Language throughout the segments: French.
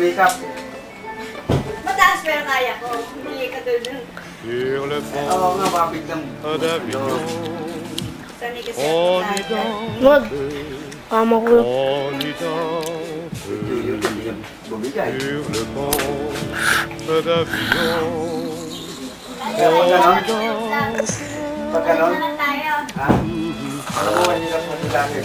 makeup. Mataas pero kaya ko. Hindi ka doon. Sur le pont Oo nga, mabiglang. d'Avignon, Sanay kasi on ako y sa Wag. danse, Kama ko. on y danse. Yung bumigay. Sur le pont d'Avignon, Kaya pag ganon, pag ganon, na tayo. ha? Palamuhan nyo lang sa dati.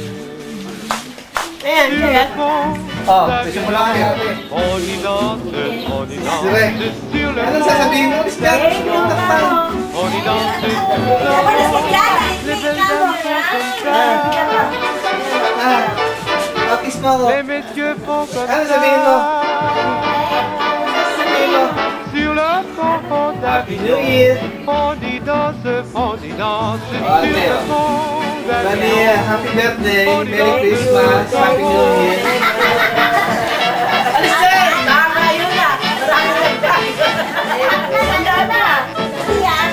Ayan, sur le ayan. pont Oh, simula kayo. on y danse, on y Direct. danse, sur le Anong pont, sasabihin mo? Iskat? on y danse, Wala si Clara. les belles dames sont comme ça, Ah, pakis mo ako. les messieurs font comme Ano sabihin mo? ça, Sabihin mo. sur le pont Happy New d'Avignon. Year! On y danse sur le pont Bani, d'Avignon. happy birthday, Merry Christmas, Happy New Year. Alis na! Nakakayo na! Marami lang tayo. Handa na! Yan.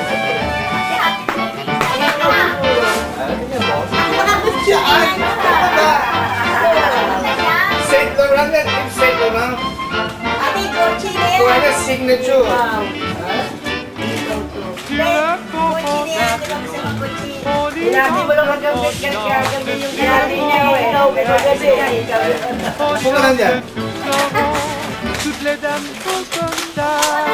Saan? Saint Laurent yan, Yves Saint Laurent. Ate, Gucci na yan. Kuha na signature. Sur le pont Gucci na yan. Di ba d'Avignon. kasi mag-Gucci? On y Sinabi mo lang danse, hanggang on y kagabi yung danse, sinabi niya ko eh. Pero kasi on y Kung ano yan? danse tous ensemble. Toutes les dames sont comme ça,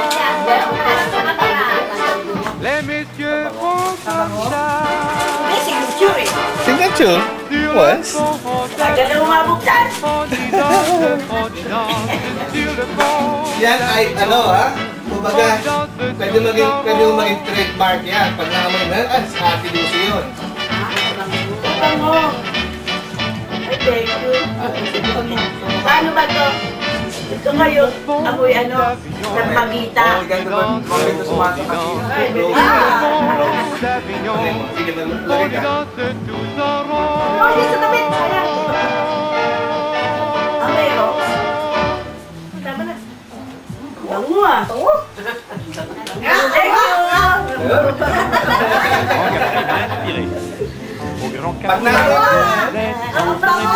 les messieurs font comme ça. May signature eh. Signature? Sur le What? pont Agad na umabuksan. on y danse sur le pont. Yan ay ano ha? Kumbaga, pwede mo maging trademark yan. Pag naman na, sa Ate Lucy yun. Bango. Ay, thank you. Paano ba to? Ito ngayon, ako'y ano, nagpagita. Oh, ganda ba? Comment na sumasa kasi. d'Avignon, Sige na, on lagay y ka. danse tous en Oh, hindi sa tabi. Ayan. rond. Okay, oh. Tama na. Bango ah. Bango? Au grand Pag café, Ang bango!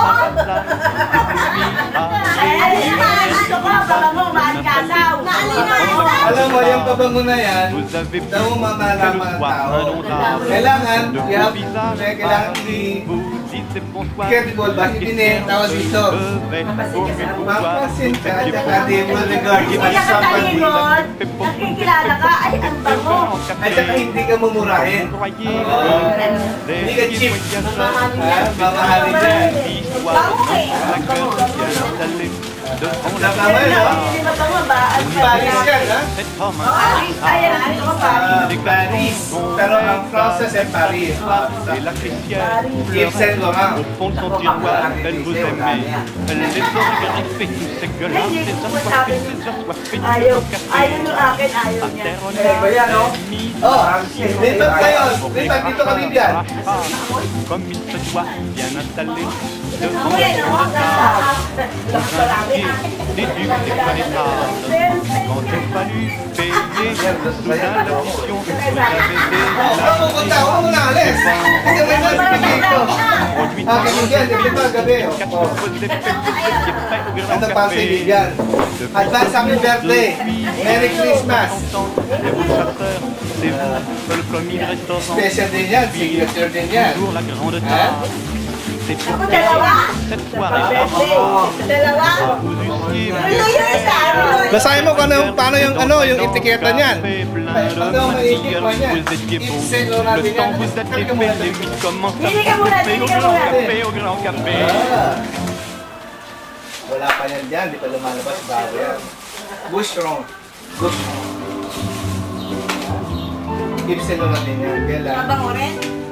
Ay, gusto ko, bango, mahal kasaw. Alam mo, yung pabango na yan, vous avez daw mo mamalaman ng tao. Kailangan, kailangan i-credible ba? Hindi na tawag dito. Mapasin ka, at saka di mo regard Hindi as ka somebody. katalingon. Nakikilala ka, ay, ang bango. At saka hindi ka mumurahin. Hindi ka cheap. Mamahalin yan. Bango eh. Ang bango. Tama yun, no? Hindi ba bango ba? Ang Paris yan, ha? Paris. Ayan, ano ko Paris. Paris. Pero ang process ay Paris. Et la chrétienne Yves Saint Laurent. au fond de son tiroir, elle vous aimait. Elle les aurait griffés, tous ces gueulards, ces assoiffés, ces assoiffés, Ayaw. tous cafés. Ayaw yung akin, ayaw À niya. terre, on Eh, ba yan, no? Oh, lipat kayo. Lipat dito kami dyan. Comme il se doit, bien installé, devant Ako yan, ako ang marami. des ducs, des connétables. Quand il fallut payer, soudain l'addition, vous avez Huwag mo punta, huwag mo na alis. Kasi may nasa dito. Ah, kaibigan, di ba gabi? Oh. Ano pa sa kaibigan? Advance happy birthday. Merry Christmas. Et vos chasseurs, c'est vous, le premier restaurant. Special din yan, signature din yan. Toujours la grande table. C'est pour Ako dalawa. cette soirée. Dalawa. Vous eussiez Ano yun isa? Ano yun? Basahin mo kung ano, paano yung ano, yung etiketa niyan. Ano maiisip mo niyan? Vous étiez beau. Yves Saint Laurent Le din temps yan. vous a défait, les huit commencent à Dili ka muna, café, dili au ka grand muna. café, au grand café. Wala pa yan dyan, di pa lumalabas bago yan. Bushron. Bushron. Yves Saint Laurent din yan, kailan? Mabango rin?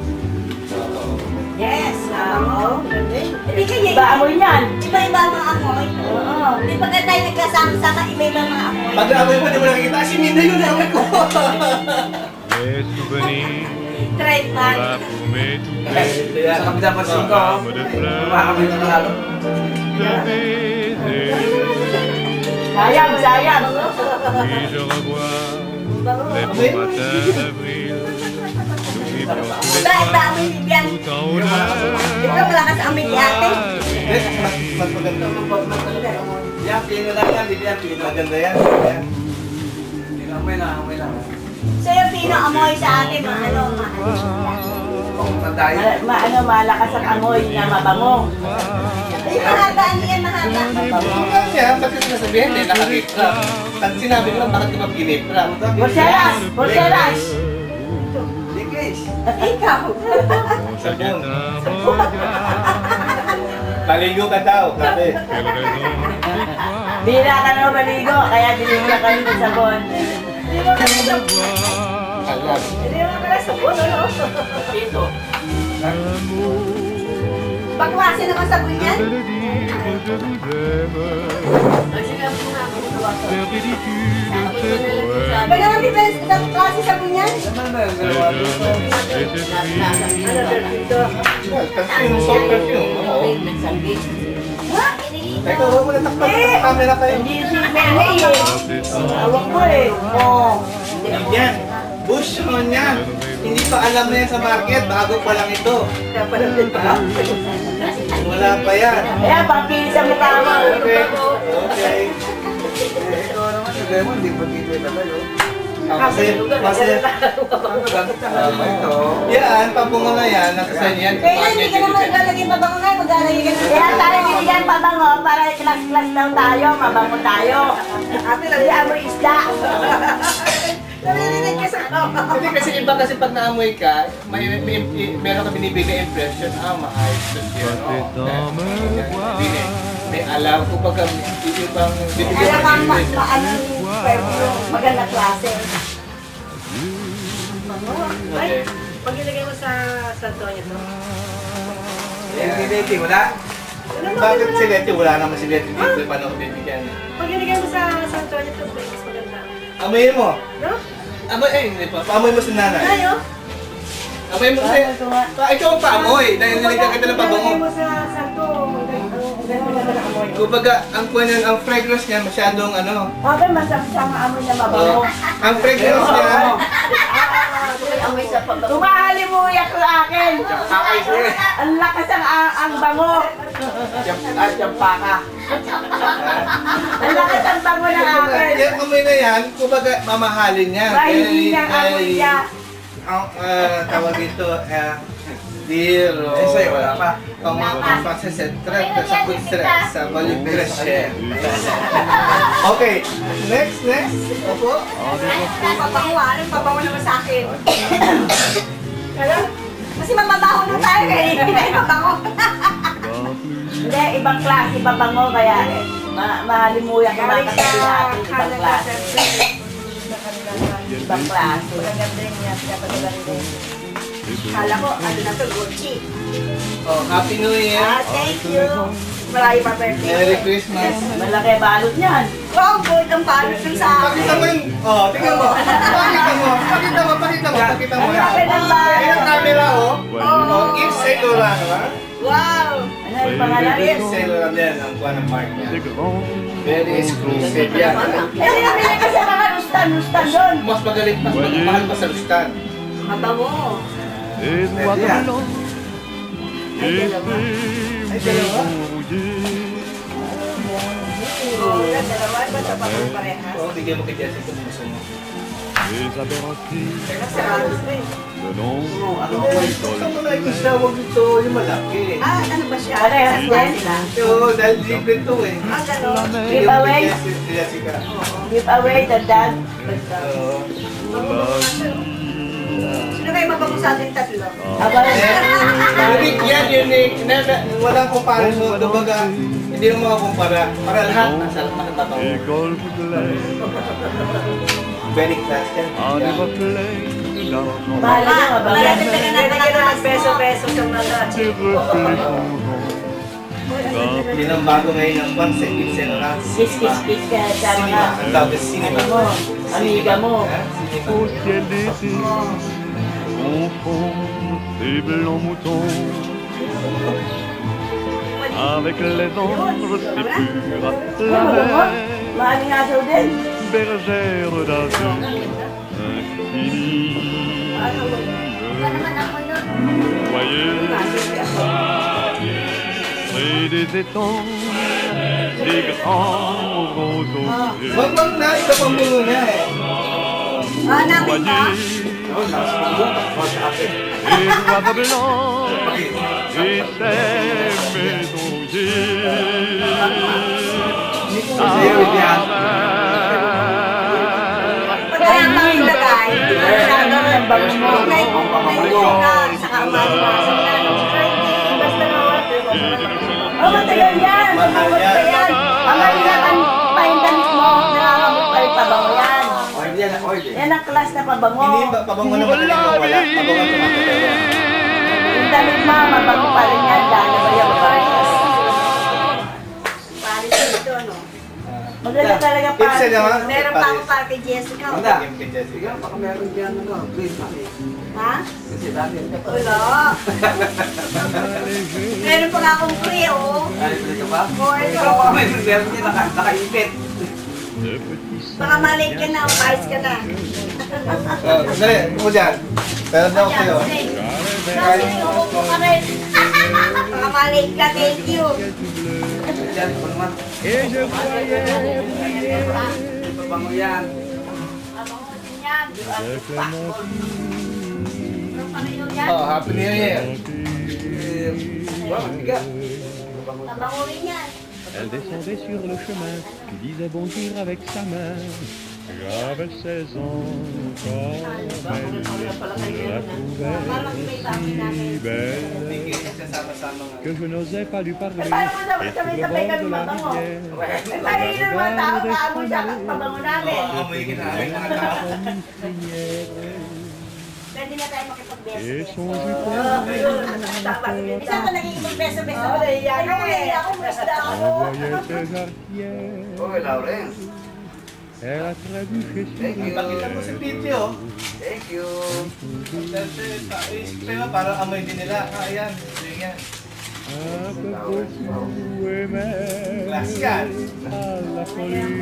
Yes, mabango. Hindi ka yan. Iba amoy yan. Iba-iba ang mga amoy. Oo. Hindi pa tayo nagkasama-sama, iba-iba ang mga amoy. Pag-amoy mo, di mo nakikita, si Minda yung amoy ko. Les souvenirs, Trademark. la fumée Kaya kami dapat singko. Kumakami na lalo. de baiser. Sayang, sayang. Puis je revois les beaux matins d'avril. Nous vivions tous les Bakit ba trois amoy ni Bian? tout en honneur. Ikaw malakas ang amoy ni ate. Mas maganda. Yan, pino lang yan, di yan, pino. Maganda yan. Yan. Amoy lang. So yung pinaamoy sa atin, Malakas ang amoy na mabango. Ay, mahaba, ano yan, mahaba. Mabango yan, bakit sinasabihin? Hindi, nakakitra. At sinabi ko lang, bakit di ba kinitra? Porcelas! Porcelas! Likis. Ikaw. Sabon. Paligo ka daw, sabi. Bira ka na maligo, kaya dinigyan ka ng sabon. Hindi mo kaya sabon. Alam. Hindi mo kaya sabon, ano? Dito. Baklase naman sabon yan. Ba naman difference sa klase sabon yan? Naman na, dalawa dito. Perfume, soft perfume. Oo. Ha? Teka, huwag mo na takpan sa camera kayo. Hindi si Mary eh. Awak ko eh. Oo. Yan. Bush naman yan. Hindi pa alam na yan sa market. Bago pa lang ito. Wala pa yan. Kaya pangpili sa mukha mo. Okay. Ikaw naman, sagay mo, hindi pa dito na tayo. Kasi gamit ka na ito. Yan, papungo na yan. Nakasan yan. Kaya hindi ka naman maglalagay pabango nga, maglalagay ka na. Kaya tayo bibigyan pabango para class-class daw tayo, mabango tayo. Ate, Kaya amoy isda. narinig ka sa Hindi kasi iba kasi pag naamoy ka, meron ka binibigay impression, maayos to siya. May alam ko pag ibang bibigyan Kaya ka kang ng impression. maano yung maganda klase. Okay. Pag ilagay mo sa Santoña to. Si Leti, wala? Bakit si Leti? Wala naman si Leti dito. Paano ko bibigyan? Pag ilagay mo sa Santoña to, mas maganda. Amoyin mo. No? Amoy, hindi pa. Paamoy mo si nanay. Tayo? Amoy mo si... Ikaw ang paamoy. Dahil naligang kita ng pabango. Ilagay mo sa Santo, maganda na amoy. Kumbaga, ang kuwan ang fragrance niya masyadong ano. Okay, masarap siya ang amoy na mabango. Ang fragrance niya. Amoy sa pabango. Tumahalimuyak sa akin. Ang lakas ang bango. Jampaka. Ang lakas ang bango ng akin. Yung amoy na yan, kumbaga mamahalin niya. Dahil hindi niya amoy niya. Ang tawag dito, Diro. Eh, sa'yo, wala pa. Pang-concentrate sa food stress, sa volume pressure. Okay, next. Opo. Pabango naman sa akin. Kasi mamabaho nung tayo eh. Hindi na ipabango. Hindi, ibang klase pabango kaya mahalimuyak ang mga katabi natin. Ibang klase. Ibang klase. Maganda yung yan. Kala ko, ano na to, Gucci. Oh, Happy New Year. Thank you. Marami pa birthday. Merry Christmas. Malaki balot niyan. Wow, good ang palos yung sa Pakita mo akin. yung... Oh, tingnan mo. Pakita mo. Ang laki ng balot. Ayun ang camera, oh. Oh, Yves Saint Laurent, ha? Wow. Ano yung pangalan? Yves Saint Laurent din, ang kuha ng mark niya. Very exclusive yan. Eh, sinabili kasi mga lustan doon. Mas magaling, mas mahal pa sa lustan. Mabango. Et noir Yeah. blanc, et Ay, dalawa. Dalawa ba sa pabango parehas? Oo, bigyan mo kay Jessica kung gusto mo. les apéritifs, Sarado eh. le long Ano ko ito? Saan mo nakikita? Huwag ito, yung malaki. Ano ba siya? Parehas din. Oo, dahil libre ito eh. Gano'n. Give away. Jessica. Give away the dad. Oo. Sino kayo mabango sa ating tatlo? Aba, Unique yan, unique. Walang comparison. Kumbaga, hindi mo makakumpara. Para lahat, nasa matatabang. et golfe clair, Very class yan. un reflet d'argent, mahal na nga ba? Ilagay na ng peso-peso sa mga des reflets Hindi nang bago ngayon ang Juan Saint Vincent Laurent. Kiss ka sa mga Ang tawag na cinema. ano mo, amiga mo. Cinema. au ciel d'été, confond ces blancs moutons avec les ombres si pures, la mer, Mahal nga daw din. bergère d'azur infini. Voyez, près des étangs, des grands roseaux. Wag na, ito pang bungo niya eh. Namin ka? Et l'oiseau blanc et ses maisonniers. Kaya ang mga ilagay, masyado ng bango. Naiinom ka, saka umasok na. Oh, matagal yan. Mamamot pa yan. Mamalihan pa yung damit mo. Nangangamot pa rin pabango yan. Yan ang class na pabango. Hindi ba pabango na matagal yung wala? Pabango sa matagal. Yung damit mo, mabango pa rin yan. Dahil ba yung paris? Paris dito, no? Maganda talaga Tips paris. naman. Meron pa ako para kay Jessica. Yung kay Jessica. Ha? Wala. Meron pa nga akong free, oh. Baka malate ka na, o paris ka na. Dali, mo dyan. Pero daw kayo. Kasi uupo ka rin. Baka malate ka, thank you. Et je voyais Abango din yan. Oh, Happy New Year. Abango rin yan. Elle descendait sur le chemin, qui disait bonjour avec sa main. J'avais 16 ans quand elle la trouvait si belle que je n'osais pas lui parler. Paano mo dapat Et sur le sabay-sabay bord kami de la mabango? rivière, May paligid ng mga tao, kaamoy sa pabango namin. Pwede na tayo et makipag-beso-beso. son jupon Isa ko naging mag-beso-beso. Oo, naiiyak Ano ako eh. ako, basta ako. envoyait ses jarretières. Elle a trébuché sur le Pakita mo si Pipi, oh. Thank you. Pero parang amoy din nila. Ayan, yan. un peu beaucoup aimait Glass yan. à la folie.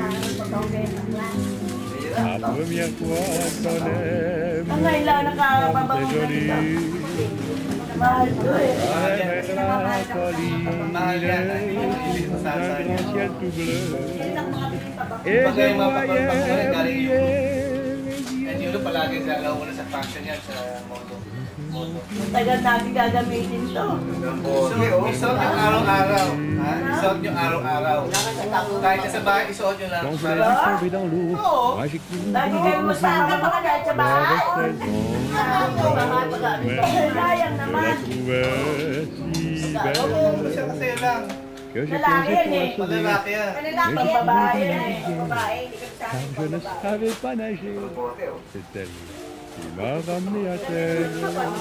La première fois qu'on aime, Ang ngayon lang c'est nakakapabango na joli. dito. Mahal ko eh. Avec la folie Mahal yan. Hindi mo d'un sasaya. grand ciel tout bleu. Et Bagay je yung mga voyais papagpapagay galing yung... briller Yan yun palagi sa alauna sa fashion yan sa moto. Tagal natin gagamitin to. Isuot nyo araw-araw. Ha? Isuot nyo araw-araw. Kahit sa bahay, isuot nyo lang. quand je l'ai vu tomber dans l'eau, Oh. magiquement, Lagi kayo masama pa kaya sa bahay. j'avais 16 ans. Sayang Je la naman. trouvais si Oo, belle siya kasi lang. que j'ai Lalaki posé yan pour la eh. sauver. Malalaki yan. Pag babae yan eh. Babae, hindi ka sa Car je ne savais pas nager. C'est elle qui m'a ramené à terre.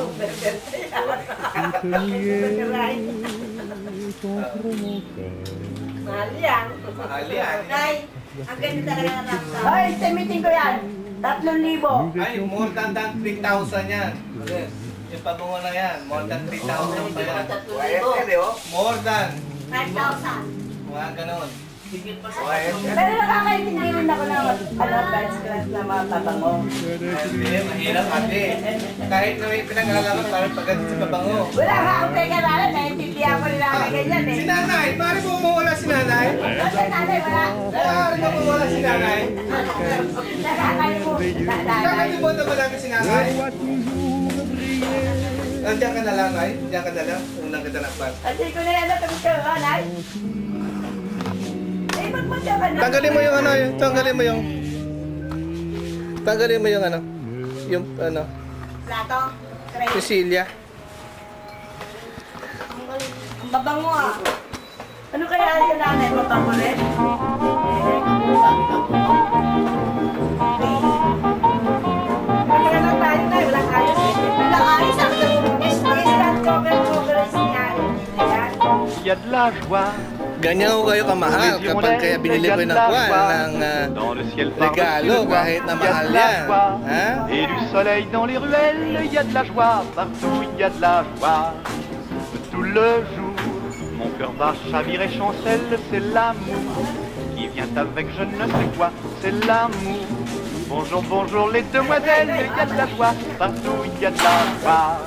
Toute mouillée contre mon corps. mahal yan. Mahal yan. Nay, ang ganda talaga ng raksa. Ay, semitin ko yan. 3,000. Nous Ay, étions more than 3,000 yan. Yung pabungo na yan, more than 3,000 pa yan. More than. 5,000. Mga ganon. Pero nakakaintindi rin ako ng best class na mga pabango. Hindi, mahirap ate. Kahit na may pinag-aalaman parang pagdating sa pabango. Wala ka akong teka lala, naiintindihan ko nila ako ganyan eh. Si nanay, pare mo mawala si nanay. Basta nanay, wala. Pare mo mawala si nanay. Nakakalimutan na nanay. Kakalimutan ba namin si nanay? le roi toujours briller. Nandiyan ka na lang ay, nandiyan ka na lang. Unang ganda ng pan. At di ko na yan natapos ka, nanay. Eh, magpunta ka na. Tanggalin mo yung ano, tanggalin mo yung... Tanggalin mo yung ano. Yung ano, Plato. Tray. Cecilia. Ang babango ah. Ano kaya yung nanay, mabango rin? Wala na tayo tayo, wala ayos eh. Wala ayos ang Instant cover-coverage niya. Il y a de la joie Ganyan ko kayo kamahal kapag kaya binili ko ng kwan ng dans le ciel regalo par-dessus le kahit na vent. Il y a mahal de la yan. joie Ha? et du soleil dans les ruelles. Il y a de la joie partout, il y a de la joie tout le jour. Mon cœur bat, chavire et chancelle, c'est l'amour qui vient avec je ne sais quoi, c'est l'amour. Bonjour, bonjour les demoiselles, il y a de la joie partout, il y a de la joie.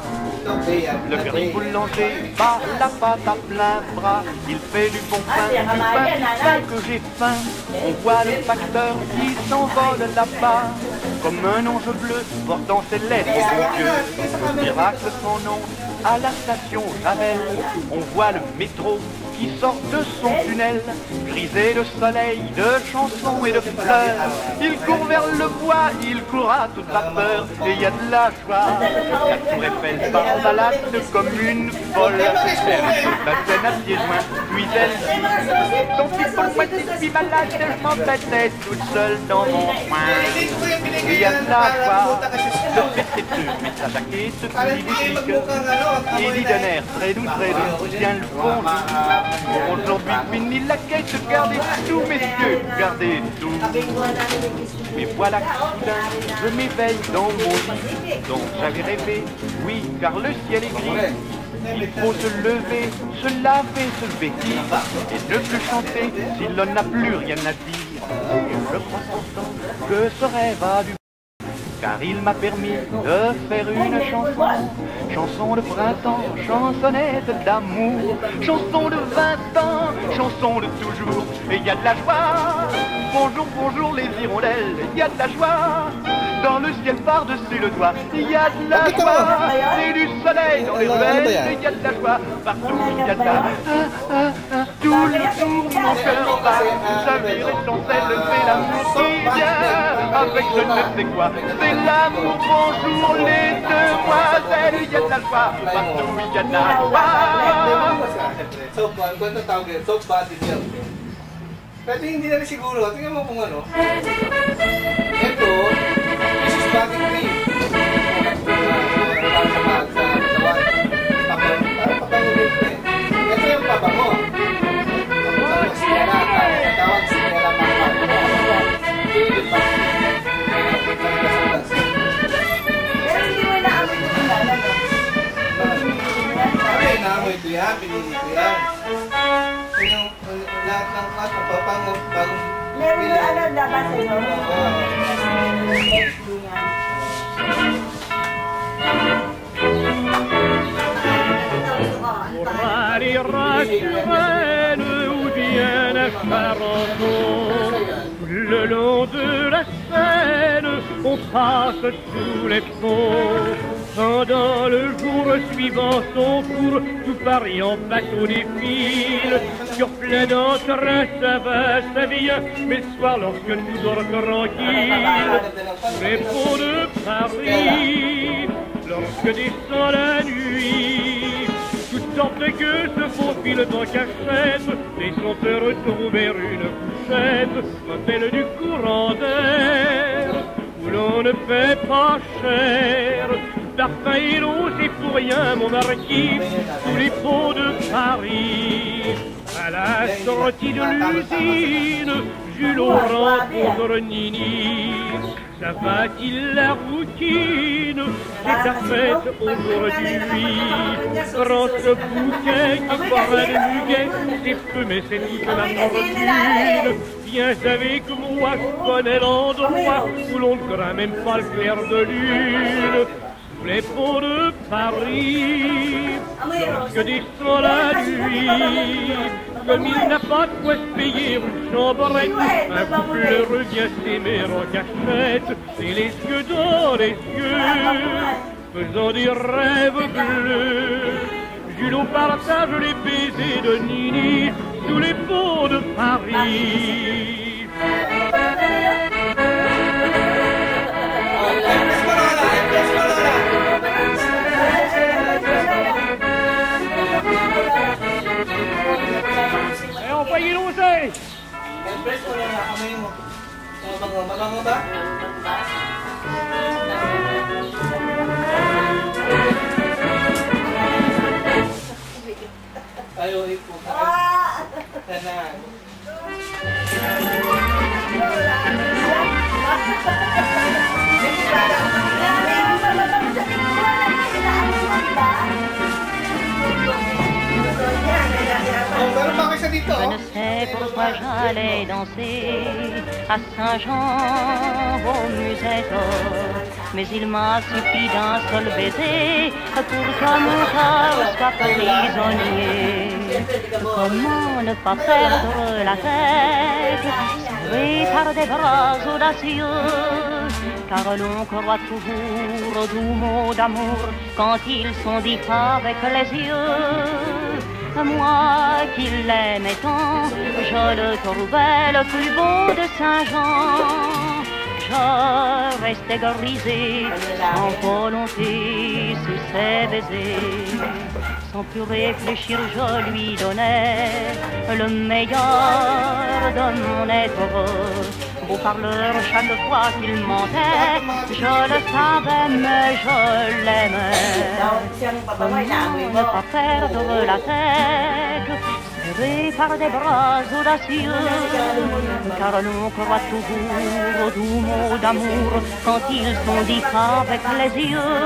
Le gris boulanger bat la pâte à plein bras. Il fait du bon pain, du pain que j'ai faim. On voit le facteur qui s'envole là-bas, comme un ange bleu portant ses lettres au bon Dieu. Miracle son nom à la station Javel. On voit le métro qui sort de son tunnel, grisé de soleil, de chansons et de fleurs. Il court vers le bois, il court à toute vapeur, et il y a de la joie. La tour Eiffel part en balade comme une folle. Elle saute la scène à pieds joints, puis elle dit: ton fils pour le poignet, je suis malade, je m'embêtais toute seule dans mon coin. Et il y a de la joie. Le percepteur met sa jaquette, puis boutique, et dit d'un air très doux, tiens le bonjour. Aujourd'hui fini la quête, gardez tout messieurs, gardez tout. Mais voilà que soudain, je m'éveille dans mon lit dont j'avais rêvé, oui, car le ciel est gris. Il faut se lever, se laver, se vêtir, et ne plus chanter si l'on n'a plus rien à dire. Et je crois pourtant que ce rêve a du car il m'a permis de faire une chanson, chanson de printemps, chansonnette d'amour, chanson de 20 ans, chanson de toujours, et il y a de la joie. Bonjour, bonjour les hirondelles, il y a de la joie. Dans le ciel par-dessus le toit, il y a de la joie. Et du soleil dans les ruelles, il y a de la joie. Partout il y a de la tout le tour mon cœur bat. Chavire et chancelle, c'est l'amour qui vient avec je ne sais quoi. C'est l'amour, bonjour les demoiselles, il y a de la joie. Partout il y a de la joie. So, ang kwento tawag yan, soap body milk. Pero hindi na rin siguro. Tingnan mo kung ano. Ito, this is body cream. Ito yung pabango. Tapos sinera, tawag sinera Pero hindi mo naamoy ko yung lala, no? okay, naamoy ito yan, pinili ko yan. Yung lahat ng papango, bagong Meron yung ano, labas sa'yo. Pour aller Rennes ou bien à Charenton, le long de la Seine, on passe sous les ponts. Pendant le jour suivant son cours, tout Paris en bateau défile. Sur plein d'entrain, ça va, ça vient, mais le soir lorsque nous dort tranquille, les ponts de Paris, lorsque descend la nuit, toutes sortes que se faufilent en cachette, et sont heureux de trouver une couchette, celle du courant d'air, où l'on ne fait pas cher. Parfum et l'eau, c'est pour rien, mon marquis, sous les ponts de Paris. À la sortie de l'usine, Jules rencontre Nini. Ça va-t-il la routine? C'est ta fête aujourd'hui. Prends ce bouquet qui paraît de muguet, c'est peu mais c'est toute ma fortune. Viens avec moi, je connais l'endroit où l'on ne craint même pas le clair de lune. Les ponts de Paris, lorsque descend la nuit, comme il n'a pas de quoi se payer une chambrette, un couple revient s'aimer en cachette, et les yeux dans les yeux, faisant des rêves bleus. Jules partage les baisers de Nini sous les ponts de Paris. Envoyez l'oseille! Empress ko lang nakamay mo. Mabango ba? Ayaw ipo. Tanan. Je ne sais pourquoi j'allais danser à Saint-Jean aux musettes. mais il m'a suffi d'un seul baiser pour que mon cœur soit prisonnier. Comment ne pas perdre la tête, serré par des bras audacieux, car l'on croit toujours aux doux mots d'amour quand ils sont dits avec les yeux. Moi qui l'aimais tant, je le trouvais le plus beau de Saint-Jean. Je restais grisée, sans volonté, sous ses baisers. Sans plus réfléchir, je lui donnais le meilleur de mon être. Beau parleur, chaque fois qu'il mentait, je le savais, mais je l'aimais. Comment ne pas perdre la tête, serré par des bras audacieux, car l'on croit toujours aux doux mots d'amour quand ils sont dits avec les yeux.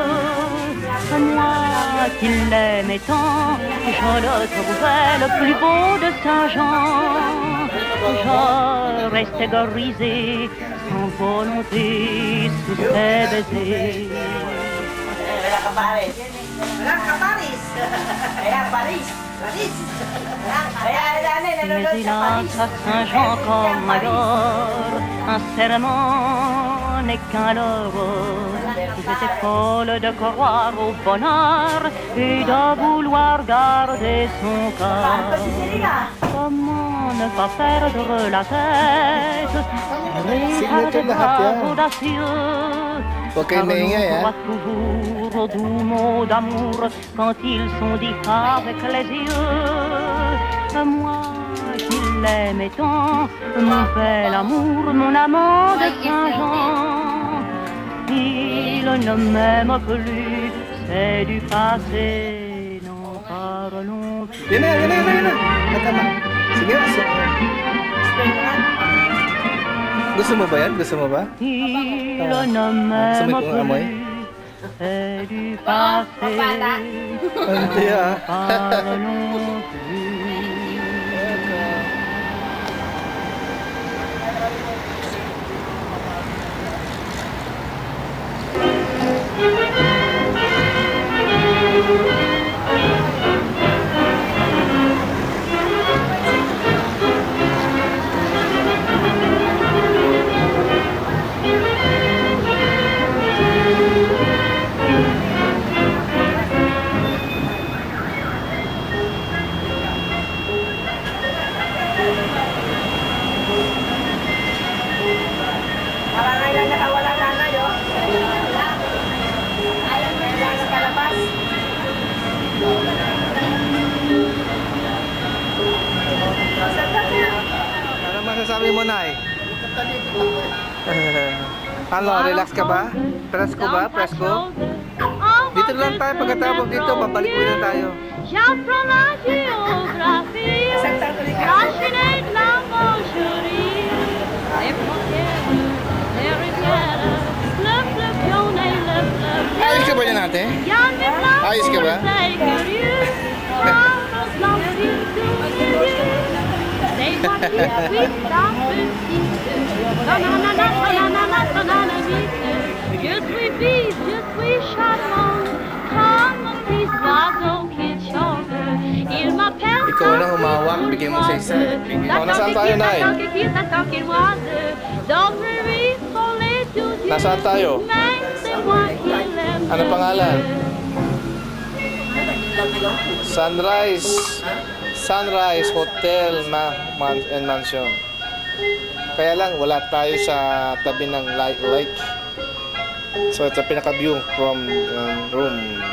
Moi qui l'aimais tant, je le trouvais le plus beau de Saint-Jean. Je restais grisée, sans volonté, sous ses baisers. Mais hélas, à Saint-Jean comme ailleurs, un serment n'est qu'un leurre. J'étais folle de croire au bonheur et de vouloir garder son cœur. Comment ne pas perdre la tête, serré par des bras audacieux, car l'on croit toujours aux doux mots d'amour quand ils sont dits avec les yeux. Moi qui l'aimais tant, mon bel amour, mon amant de Saint-Jean, il ne m'aime plus, c'est du passé, n'en parlons plus. Yan na. Tama. Sige. Gusto mo ba yan? Gusto mo ba? Il ne m'aime plus, c'est du passé, Hindi ah. parlons plus. Ano masasabi mo, Nay? Ano, relax ka ba? Presko ba? Presko? Dito lang tayo, pagkatapos dito, babalik mo na tayo. J'apprends la géographie, la Chine, la Manchurie, les frontières, les rivières, le fleuve jaune et le fleuve Ayos ka ba yan, ate? Ayos ka ba? Je suis vive, je suis charmante, comme un petit oiseau qui chante. Il m'appelle Ikaw na humawak, bigyan mo sa isa. Ikaw, nasaan tayo, Nay? Nasaan tayo? Ano pangalan? Sunrise Hotel and Mansion. Kaya lang, wala tayo sa tabi ng lake. So, ito pinaka-view from room.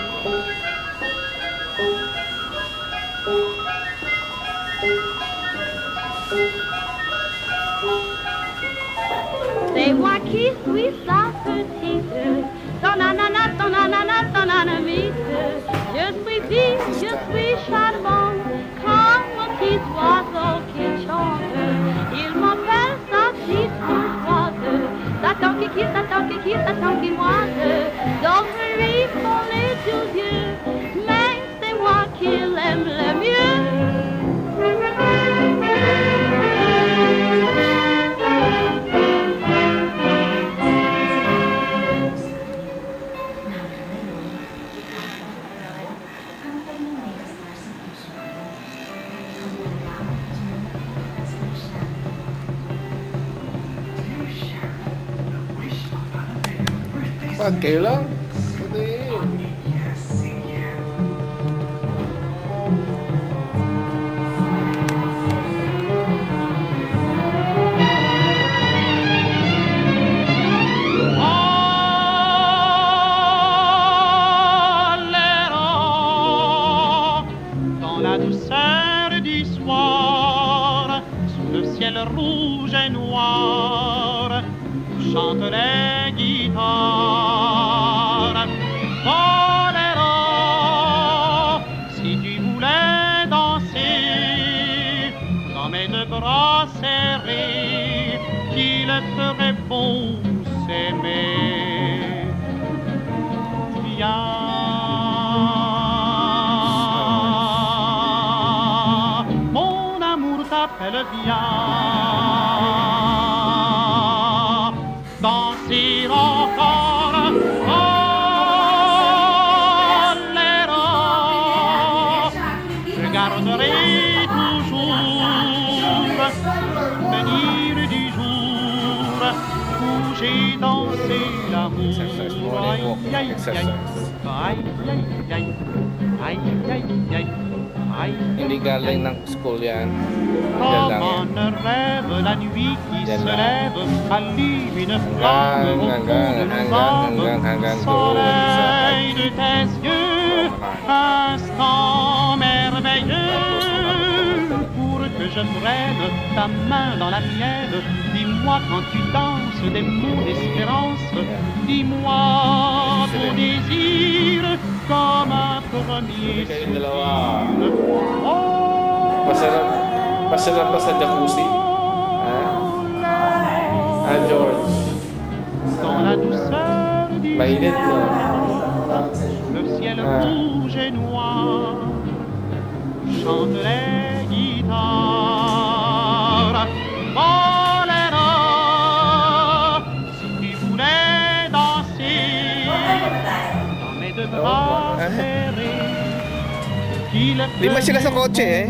C'est moi qui suis sa petite, ton ananas, ton ananas, ton anamite. Je suis vive, je suis charmante, comme un petit oiseau qui chante. Il m'appelle sa petite courtoise, Satan qui moise. D'ouvrir pour les deux yeux, mais c'est moi qui l'aime le mieux. Okay lang. Pwede. Dans la douceur du soir, sous le ciel rouge et noir, chantent les guitares. Boléro, si tu voulais danser dans mes deux bras serrés, qu'il ferait bon s'aimer. Viens. T'appelle bien danser encore. Boléro, je garderai toujours venir du jour où j'ai dansé l'amour. Aïe aïe aïe, aïe aïe aïe, aïe aïe aïe. Hindi galing ng school yan. Comme un rêve, la nuit qui se lève, allume une flamme au fond de nos âmes. Soleil de tes yeux, instant merveilleux, pour que je prenne ta main dans la mienne. Dis-moi quand tu danses des mots d'espérance, dis-moi ton désir comme un premier soupir. Masarap pa sa jacuzzi. George. Dans la douceur du Mainit, no? le ciel rouge et noir chante les guitares. Boléro, si tu voulais danser dans mes deux bras serrés, qu'il Lima sila sa kotse eh.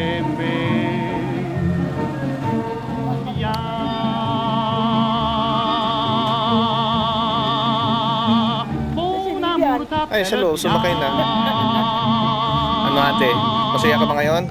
Ay, sa loob, sumakay na. Ano ate? Masaya ka ba ngayon?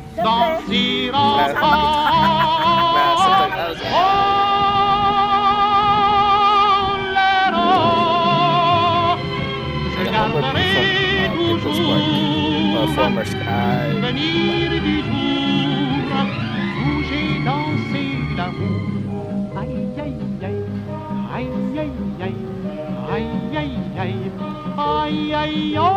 Former Sky. Venir du jour où j'ai dansé l'amour. Aïe aïe aïe, aïe aïe aïe, aïe aïe aïe, aïe aïe aïe.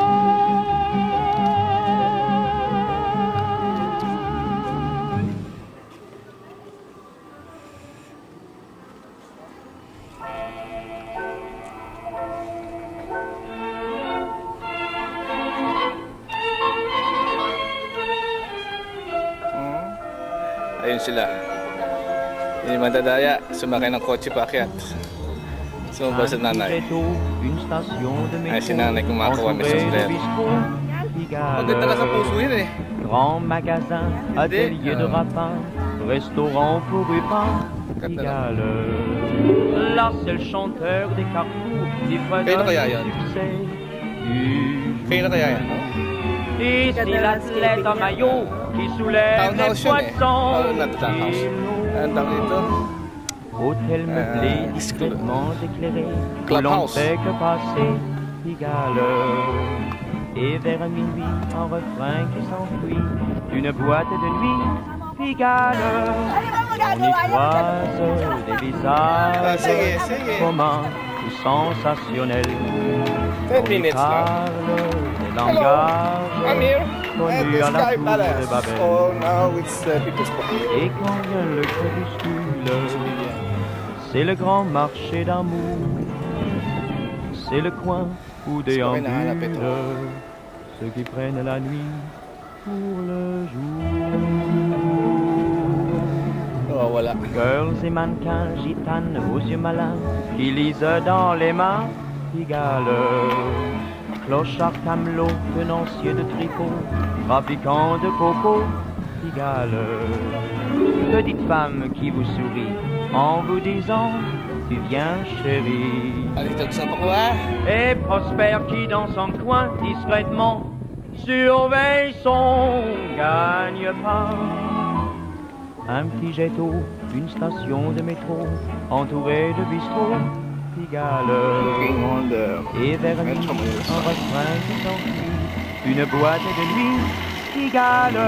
Ayun sila. Hindi madadaya. Sumakay ng kotse paakyat. Sumabay sa nanay. Ay, si nanay kumakawa may sombrero. Maganda ka sa puso yun eh. Grand magasin, atelier de rapin, restaurant pour Rupin, Pigalle. Là c'est le chanteur des carrefours qui fredonne le succès du Kaya na kaya yan? Et c'est l'athlète en maillot qui soulève les poissons. Hôtel meublé, discrètement éclairé, où l'on fait que passer Pigalle. Et vers minuit, un refrain qui s'enfuit d'une boîte de nuit, Pigalle. On y croise des visages communs ou sensationnels. On y parle des langages connus à la tour de Babel. Et quand vient le crépuscule, c'est le grand marché d'amour. C'est le coin où déambulent ceux qui prennent la nuit pour le jour. Oh, voilà. Girls et mannequins, gitanes aux yeux malins, qui lisent dans les mains Pigalle. Clochards, camelots, tenanciers de tripots, trafiquants de coco, Pigalle. Petite femme qui vous sourit, en vous disant tu viens chérie. Et Prosper qui dans son coin discrètement surveille son gagne-pain. Un petit jet d'eau, une station de métro entourée de bistrots Pigalle. Et vers minuit, un refrain qui s'enfuit, une boîte de nuit Pigalle.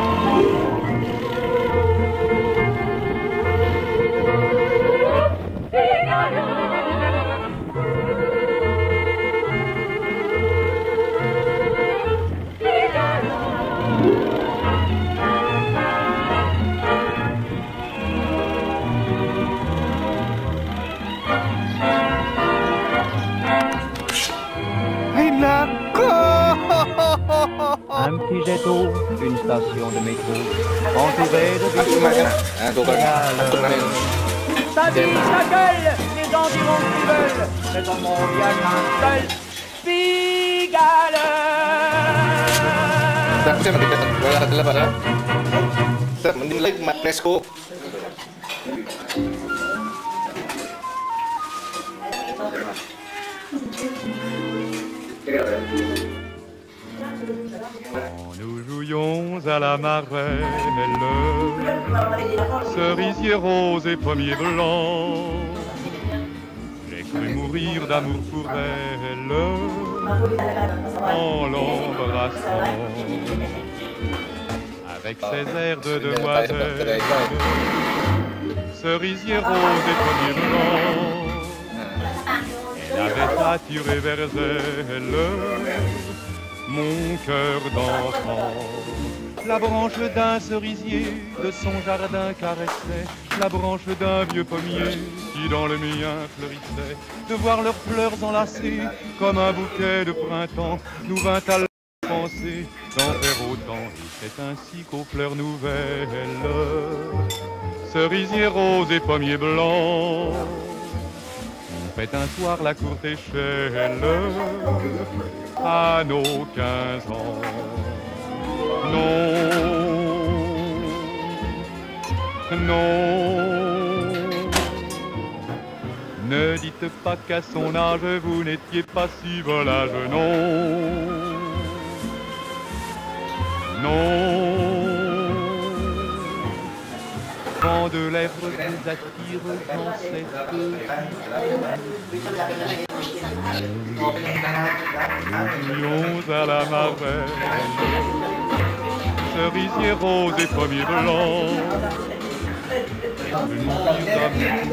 Un petit jet d'eau, une station de métro, entourée de bistrots Pigalle. Sa vie, sa gueule, les environs qui veulent, mais dans mon bien un seul Pigalle. Mending like Matnesco. Quand nous jouions à la marelle, cerisier rose et pommier blanc, j'ai cru mourir d'amour pour elle en l'embrassant. Avec ses airs de demoiselle, cerisier rose et pommier blanc, elle avait attiré vers elle mon cœur d'enfant. La branche d'un cerisier de son jardin caressait la branche d'un vieux pommier qui dans le mien fleurissait. De voir leurs fleurs enlacées comme un bouquet de printemps nous vint à penser d'en faire autant. Et c'est ainsi qu'aux fleurs nouvelles, cerisier rose et pommier blanc, on fait un soir la courte échelle à nos 15 ans. Non, non, ne dites pas qu'à son âge vous n'étiez pas si volage. Non, non, quand deux lèvres vous attirent dans cette nous jouions à la marelle, cerisier rose et pommier blanc, une mise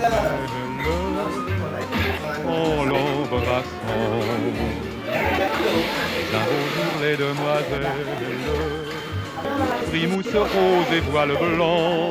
en l'embrassant. Un beau jour les demoiselles, frimousse rose et voile blanc,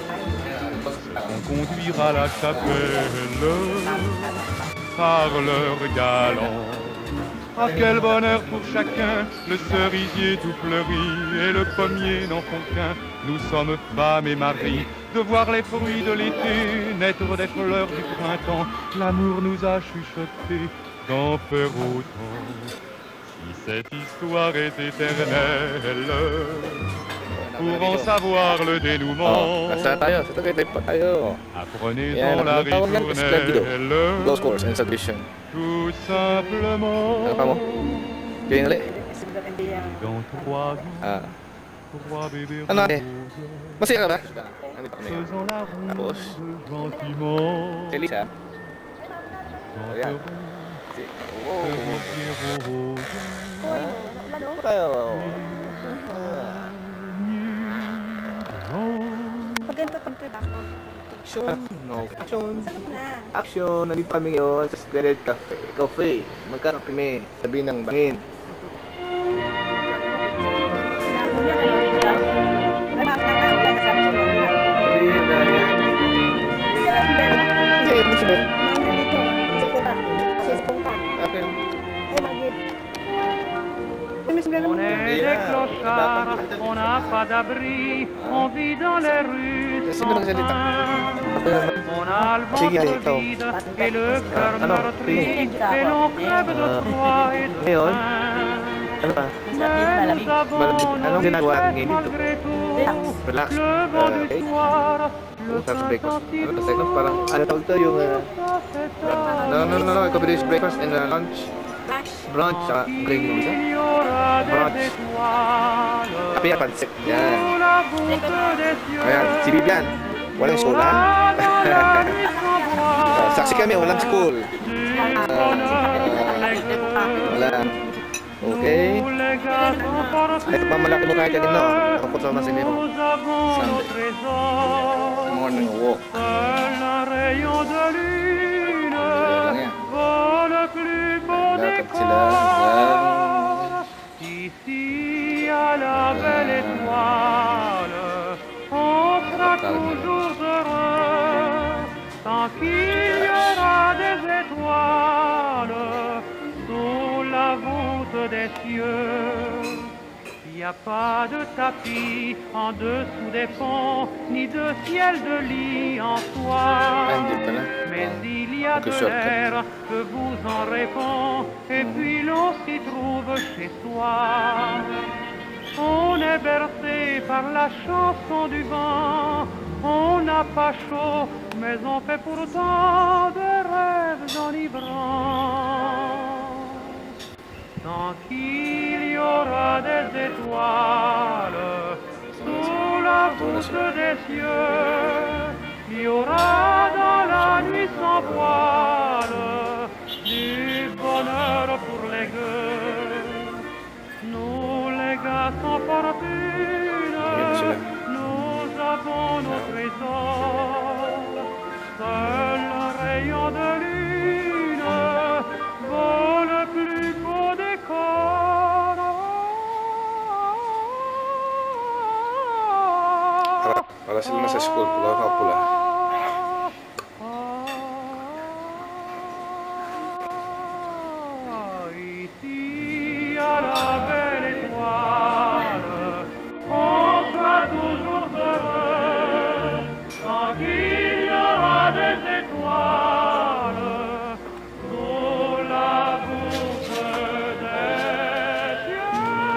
conduire à la chapelle par leur galant. Ah, quel bonheur pour chacun, le cerisier tout fleuri et le pommier n'en font qu'un. Nous sommes femmes et maris, de voir les fruits de l'été naître des fleurs du printemps. L'amour nous a chuchoté d'en faire autant. Si cette histoire est éternelle, pour en savoir le dénouement, apprenez-en la ritournelle, tout simplement. Dans 3 ans, 3 bébés Masih ka ba? faisant la ronde gentiment. Elisa. Ayan. Ano tayo? Action. No. Action. Action. Nandito kami ngayon sa Squared Cafe. Coffee. Magkano kami? Sabi ng bangin. On est des clochards, on n'a pas d'abri, on vit dans les rues sans pain. On a le ventre vide et le cœur meurtri, et l'on crève de froid et de faim. Mais nous avons nos malgré tout, le vent du soir, Tapos breakfast. Ano to, second? Parang, ano tawag to yung, no, combination breakfast and lunch. Brunch, saka green mo isa. Brunch. Kape at pansip. Yan. Ayan, si Vivian. Walang school, ha? Saksi kami, walang school. Wala. Okay. Ito pa malaki mo kahit yan, no? Nakapot sa masili mo. Sunday. Morning walk. Lakad sila. Ici à la belle étoile, on sera toujours heureux, tant qu'il y aura des étoiles sous la voûte des cieux. Il n'y a pas de tapis en dessous des ponts, ni de ciel de lit en soi. Mais il y a de l'air que vous en répond, et puis l'on s'y trouve chez soi. On est bercé par la chanson du vent, on n'a pas chaud, mais on fait pourtant des rêves enivrants. Tant qu'il y aura des étoiles sous la voûte des cieux, il y aura dans la nuit sans voile du bonheur pour les gueux. Nous les gars sans fortune, nous avons nos trésors. Seul un rayon de lune vaut le plus beau décor. Para sila nasa school, pula. Ici à la belle étoile, on sera toujours heureux, tant qu'il y aura des étoiles sous la voûte des cieux.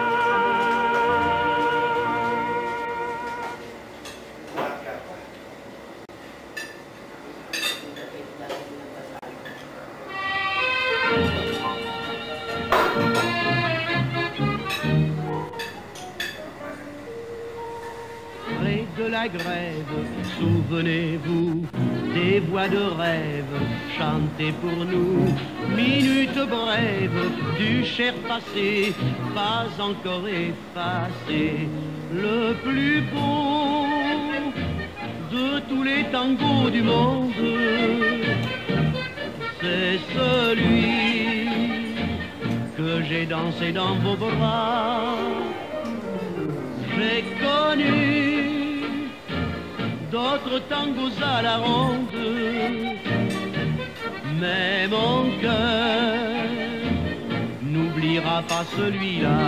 Près de la grève, souvenez-vous des voix de rêve chantées pour nous. Minutes brèves du cher passé, pas encore effacé. Le plus beau de tous les tangos du monde, c'est celui que j'ai dansé dans vos bras. J'ai connu d'autres tangos à la ronde, mais mon cœur n'oubliera pas celui-là.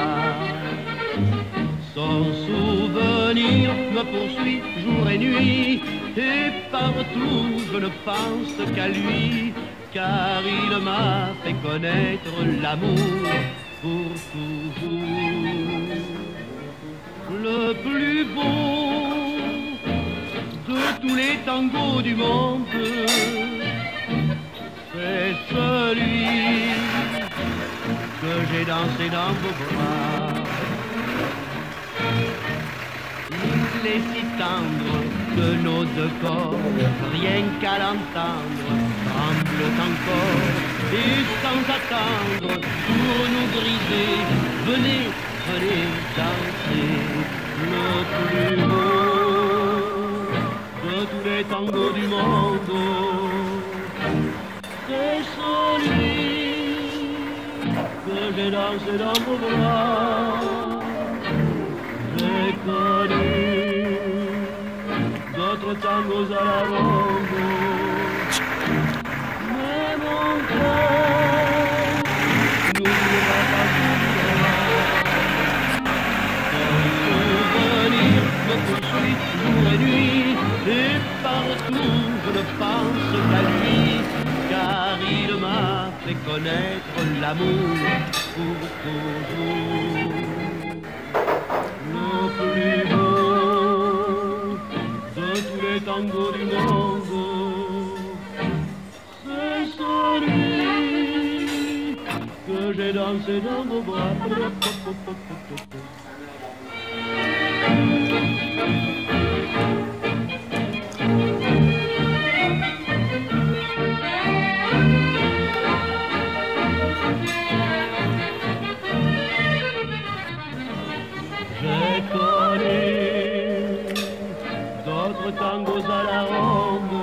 Son souvenir me poursuit jour et nuit, et partout je ne pense qu'à lui, car il m'a fait connaître l'amour pour toujours. Le plus beau de tous les tangos du monde, c'est celui que j'ai dansé dans vos bras. Il est si tendre que nos deux corps, rien qu'à l'entendre, tremblent encore. Et sans attendre, pour nous briser, venez, venez danser. Le plus beau de tous les tangos du monde, c'est celui que j'ai dansé dans vos bras. J'ai connu d'autres tangos à la ronde, mais mon cœur n'oubliera pas celui-là. Me poursuit jour et nuit, et partout je ne pense qu'à lui, car il m'a fait connaître l'amour pour toujours. Le plus beau de tous les tango du monde. C'est celui que j'ai dansé dans vos bras. J'ai connu d'autres tangos à la ronde,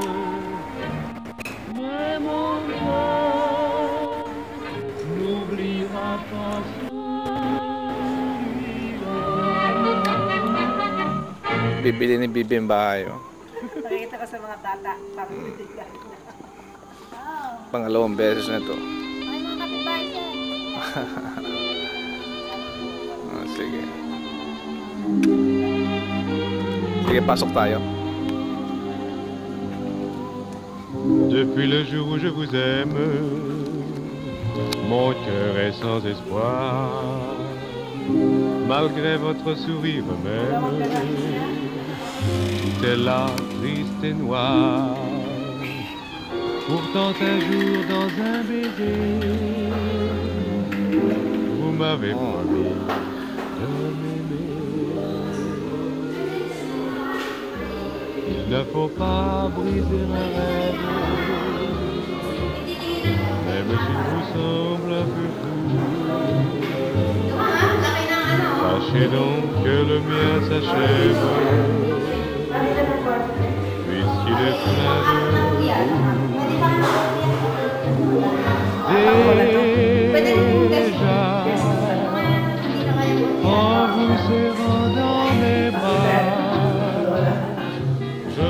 mais mon cœur n'oubliera pas celui-là. Bibili ni Bibi yung bahay. Oh. Pakikita ko sa mga bata. Papapitigan. Pangalawang beses na to. Ay, mga kapitbahay siya. Sige. Sige, pasok tayo. Depuis le jour où je vous aime, mon cœur est sans espoir. Malgré votre sourire même, tout est là, triste et noir. Pourtant un jour dans un baiser, vous m'avez promis de m'aimer. Il ne faut pas briser un rêve, même s'il vous semble un peu fou. Sachez donc que le mien s'achève, puisqu'il est plein de vous. Déjà, en vous serrant dans mes bras, je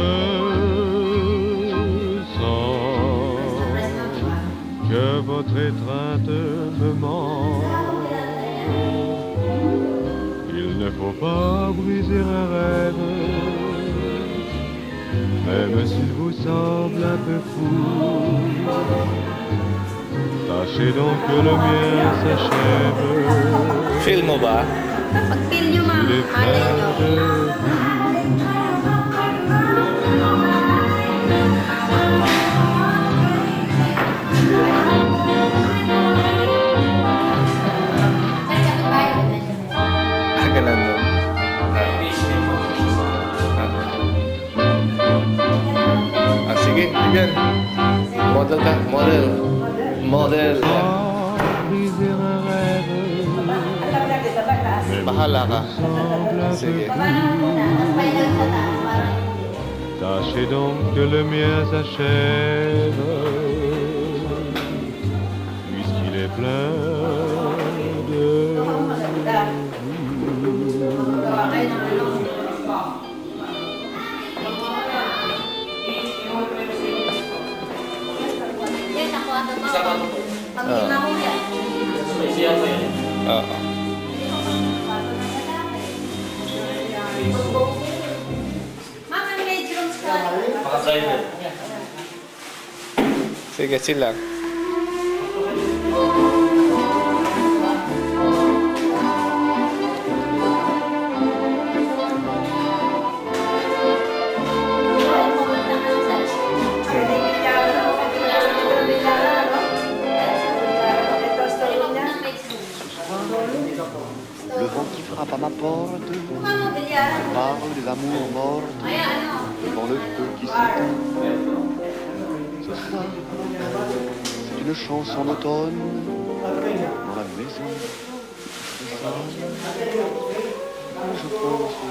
sens que votre étreinte me manque. Il ne faut pas briser un rêve, même s'il vous semble un peu fou. Sachez donc que le mien s'achève. Feel mo ba? Pag-feel nyo, ma'am. Il est plein de Ganun nun. Sige, bigyan. Model ka, model. Model. briser un rêve, Bahala ka. semble un peu Sige. Tâchez donc que le mien s'achève, puisqu'il est plein de Yan, nakuha na to. Pag ginawa mo yan. Oo. Ma'am, ang bedrooms ka. Sige, sila. Le vent qui frappe à ma porte parle des amours mortes devant le feu qui s'éteint. Ce soir, c'est une chanson d'automne dans la maison. Je pense au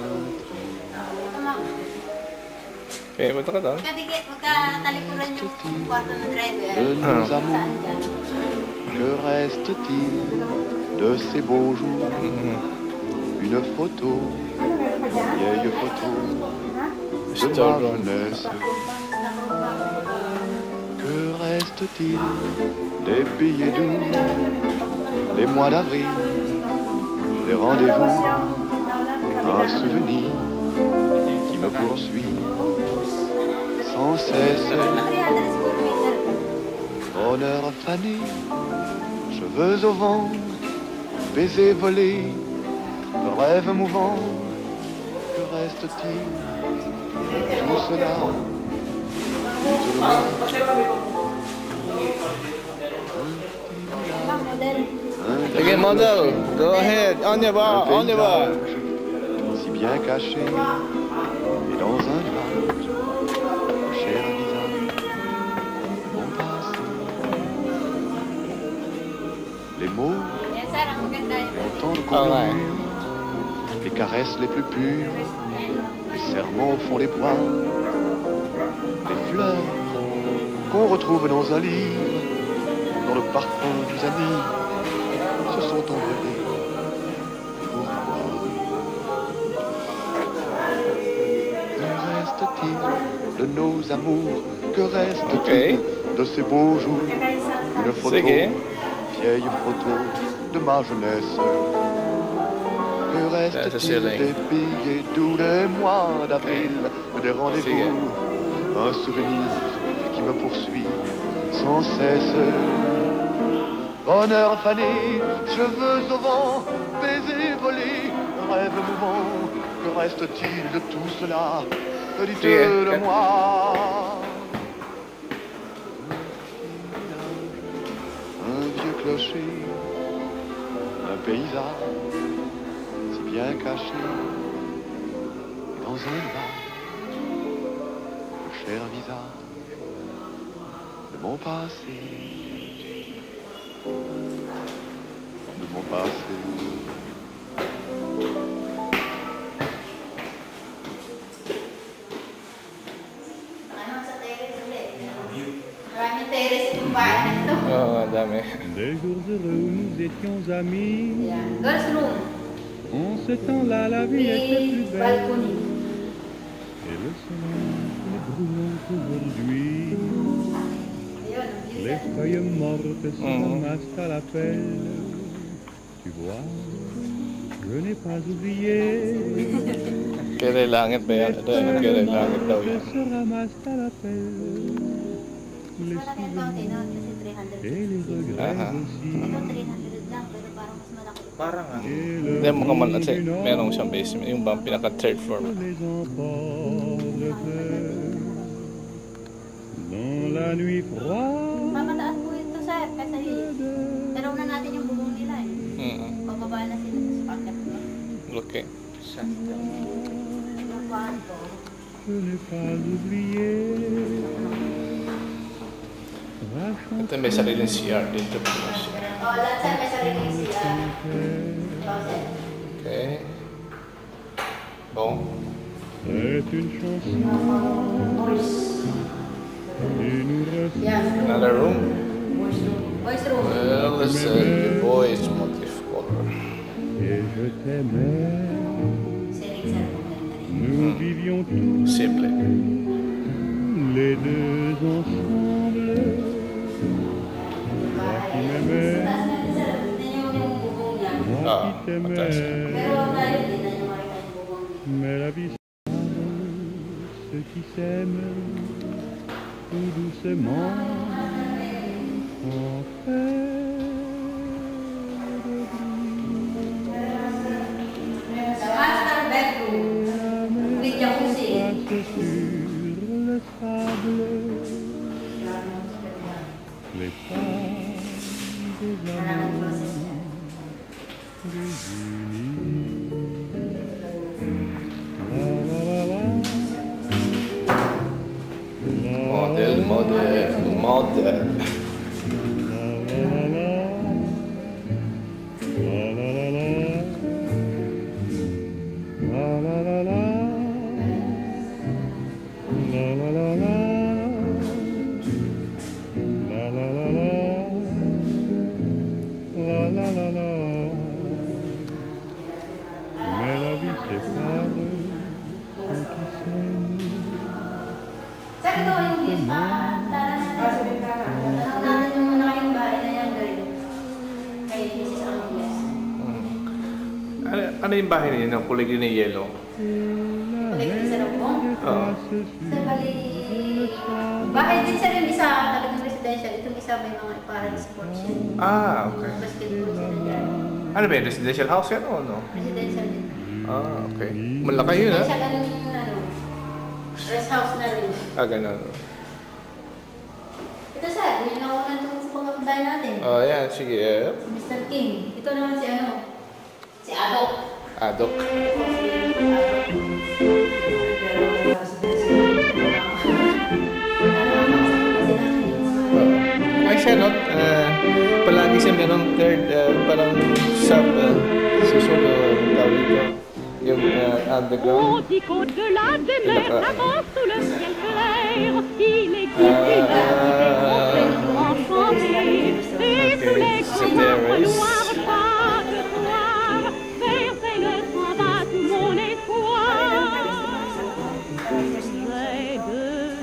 Okay, punta ka doon. Magkatalikuran yung kwarto ng driver. de nos amours. Que reste-t-il de ces beaux jours? Une photo, vieille photo de ma jeunesse. Que reste-t-il des billets doux, des mois d'avril, des rendez-vous? Un souvenir qui me poursuit sans cesse. Bonheur fané, cheveux au vent, baisers volés, rêves mouvants. Que reste-t-il tout cela, tout le Sige, model. Go ahead. On your bar. On your bar. si bien caché, et dans un nuage, le cher visage de mon passé. Les mots, entendre qu'on murmure, les caresses les plus pures, les serments au fond des bois, les fleurs qu'on retrouve dans un livre, dans le parfum des amis, se sont envolés. Pourquoi? Que reste-t-il de nos amours? Que reste-t-il de ces beaux jours? Une photo, vieille photo de ma jeunesse. Que reste-t-il des billets doux des mois d'avril, des rendez-vous? Un souvenir qui me poursuit sans cesse. Bonheur fané, cheveux au vent, baisers volés, rêve mouvant. Que reste-t-il de tout cela? Dites-le moi. Un vieux clocher, un paysage si bien caché, et dans un nuage, le cher visage de mon passé. De mon passé. Des jours heureux où nous étions amis. En ce temps-là, la vie était plus belle. Et le soleil est brûlant aujourd'hui. Les feuilles mortes se ramassent à la pelle. Tu vois, je n'ai pas oublié. Kere langit ba yan? Ito, kere langit daw yan. Se ramassent à la pelle. Les souvenirs et les regrets aussi. Parang hindi mo kamal kasi merong siyang basement. Yung bang pinaka third floor. Les emporte dans la nuit froide. Mamataas po ito, sir. Kasi taraw na natin yung bubong nila eh. Pababa na sila sa packet. Okay. Je n'ai pas oublié. Ito may sariling CR dito. Oh, lahat sir, may sariling siya. Okay. Bon. C'est une chanson. Et nous restons. Another room. Boys room. Well, let's say the boys motif color. Et je t'aimais. Nous vivions tous Simple. les deux ensemble. Toi qui m'aimais, moi qui t'aimais. Mais la vie sépare ceux qui s'aiment tout doucement. En fait de Master bedroom. With jacuzzi. passe sur le sable. Les pas des amours désunis. La la la la. Model, model, model. La la la la. La la la la. La la la la. La la la la. La la la la. La la la la. Mais la vie sépare ceux qui s'aiment. Sir, ito yung lista. Natin yung mga yung bahay na yan. Kay Mrs. Angeles. Ano yung bahay niya ng kulay green na yellow? Kulit sa Rambong. Oo. Sir, bali... Bahay din sir yung isa. Talagang residential. Itong isa may mga parang sports yun. Ah, okay. Basketball sila dyan. Ano ba yun? Residential house yan o no? Residential din. Ah, okay. Malaki yun ha? Residential ano. Rest house na rin. Ganun. Ito sir, yung nakunan itong sa pagkakunday natin. Yan. Sige. Si Mr. King. Ito naman si ano? Si Adok. Adok. Ay siya, no? Palagi siya merong third, parang sub, susunod, tawag dito. Yung underground. On dit qu'au-delà des mers, là-bas sous le ciel clair, il existe une terre enchantée. Et sous les grands noirs chaque soir, vers elle s'en va tout mon espoir. J'ai deux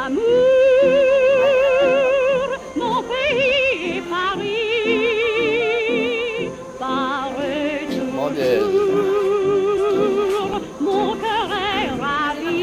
amours, mon pays et Paris, par mon cœur est ravi,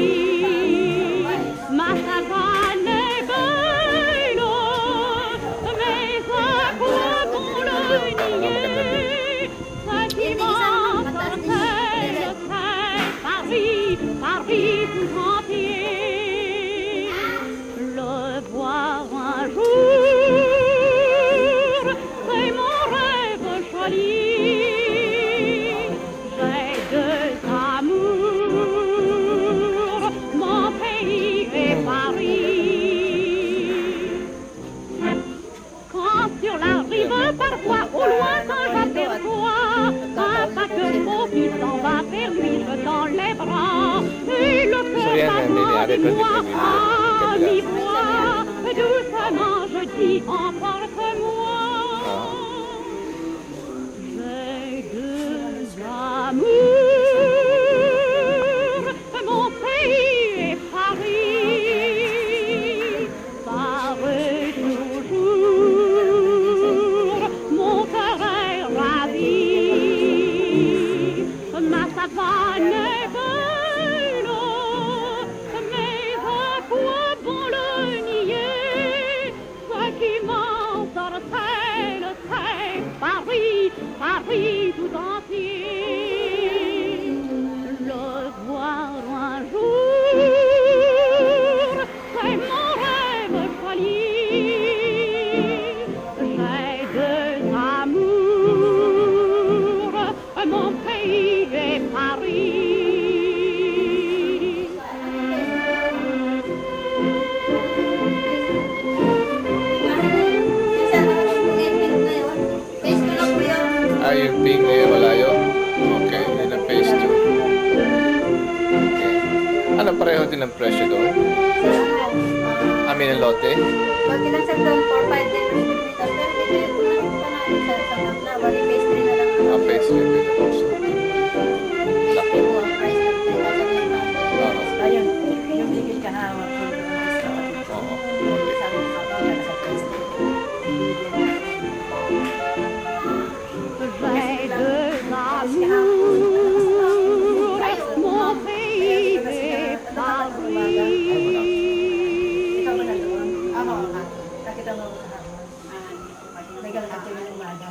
ma savane est belle, mais à quoi bon le nier? Ce qui m'ensorcelle, c'est Paris, Paris tout entier. Le voir un jour, c'est mon rêve joli. Parfois, au loin, quand j'aperçois un paquebot qui s'en va vers lui, je tends les bras et le cœur battement de moi à mi-voix. Doucement, je dis, emporte-moi. J'ai deux amours, mon pays et Paris, par toujours. Mon cœur est ravi, ma savane est belle, mais à quoi bon le nier? Ce qui m'ensorcelle, c'est Paris, Paris tout entier. Le voir un jour, c'est mon rêve joli. Mon pays est Paris. Yung ping na wala yun? Okay, yun ang phase 2. Okay. Ano, pareho din ang presyo doon? Amin ang lote? Pag kinasal doon, 4-5 din ang dito. Pero bigay ko lang pa namin sa sapat na. Bali, phase 3 na lang. Phase 3 din ako. Laki po ang price ng 3,000. Ayun, yung bigay ka na. Oo. Sabi ko pa na sa phase 3. J'ai deux amours, mon pays est Paris. Ikaw ba na doon? Ako, nakita mo ko kahapon. Nagal ka tuloy ng umaga.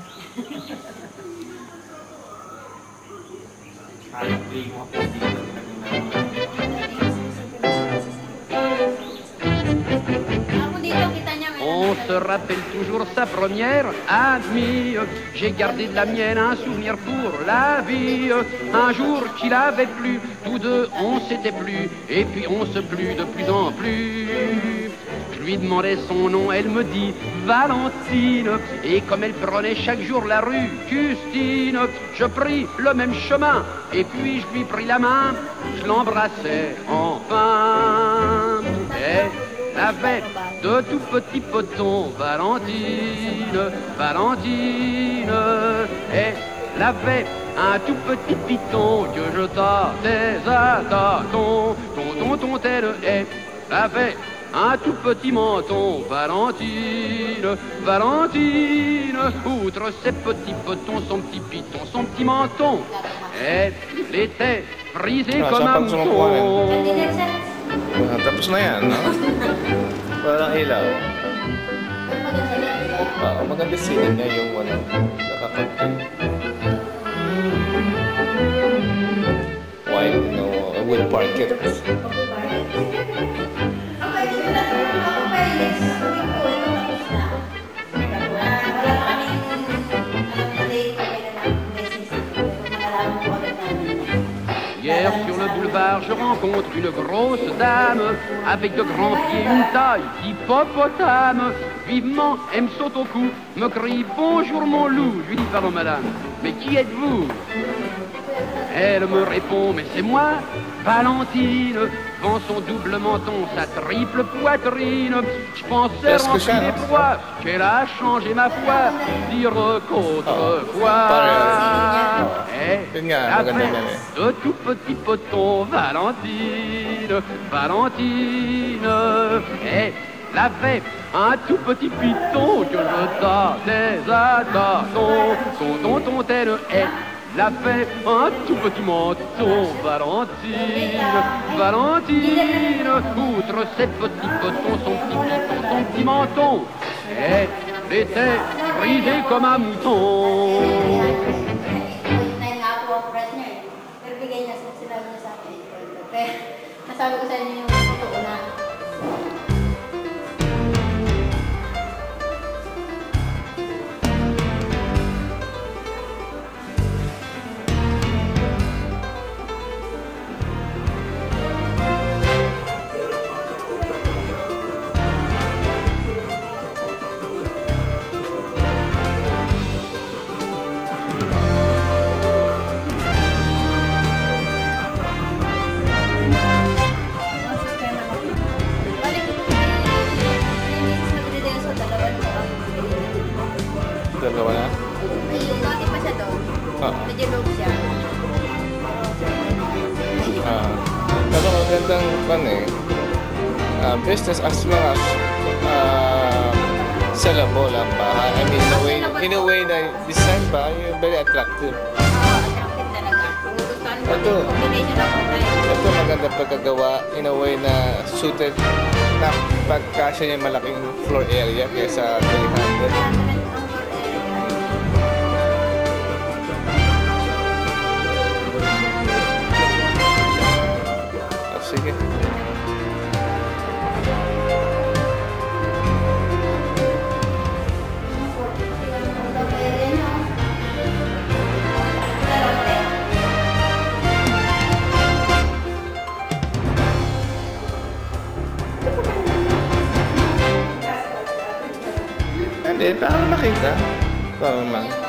On se rappelle toujours sa première amie. J'ai gardé de la mienne un souvenir pour la vie. Un jour qu'il avait plu, tous deux on s'était plu, et puis on se plut de plus en plus. Je lui demandais son nom, elle me dit Valentine. Et comme elle prenait chaque jour la rue Custine, je pris le même chemin, et puis je lui pris la main, je l'embrassais enfin. Elle avait de tout petits potons, Valentine, Valentine. Elle avait un tout petit piton que je tâtais à tâtons. Ton telle, elle avait un tout petit menton, Valentine, Valentine. Outre ses petits potons, son petit piton, son petit menton, elle était frisée comme un mouton. Tapos na yan, no? Walang ilaw. Maganda sila niya yung nakakapit. White, wood parquet. Hier sur le boulevard, je rencontre une grosse dame avec de grands pieds, une taille d'hippopotame. Vivement, elle me saute au cou, me crie bonjour mon loup. Je lui dis pardon madame, mais qui êtes-vous? Elle me répond mais c'est moi, Valentine. Devant son double menton, sa triple poitrine. Je pensais remplir les poids, qu'elle a changé ma foi, dire qu'autrefois. Elle avait de tout petits potons, Valentine, Valentine. Elle avait un tout petit piton que je tâtais à tâtons. Son tonton tel est. La fait un tout petit menton, Valentine, Valentine. Outre ses petits potons, son petit piton, son petit menton, elle était brisée comme un mouton. Dalawa na? Yung bakit pa siya doon? Medyo low siya. Pero magandang pan eh. Business as long as sellable ang bahay. I mean, in a way na design ba, yung very attractive. Attractive talaga. Ito, ito maganda pagkagawa in a way na suited na pagkasya niya malaking floor area kaysa 300. Sige. Hindi, paano makita? Paano man?